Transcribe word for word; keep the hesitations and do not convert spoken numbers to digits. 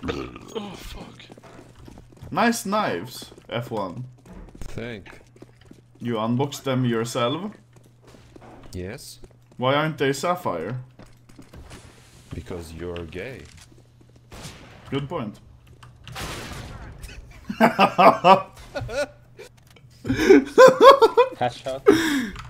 Oh fuck. Nice knives, F one. Thank. You unboxed them yourself? Yes. Why aren't they sapphire? Because you're gay. Good point. Cash shot.